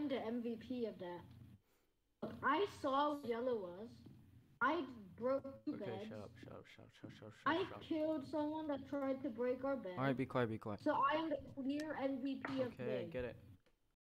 am the MVP of that. Look, I saw what yellow was. I broke two Okay, beds. shut up, shut up, shut up, shut up, shut up, shut up, I shut up. killed someone that tried to break our bed. Alright, be quiet, be quiet. So I am the clear MVP of Okay, I today. get it.